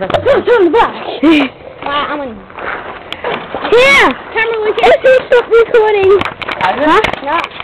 Turn back. I'm on. Here! Camera, we can see stop recording. Huh? No.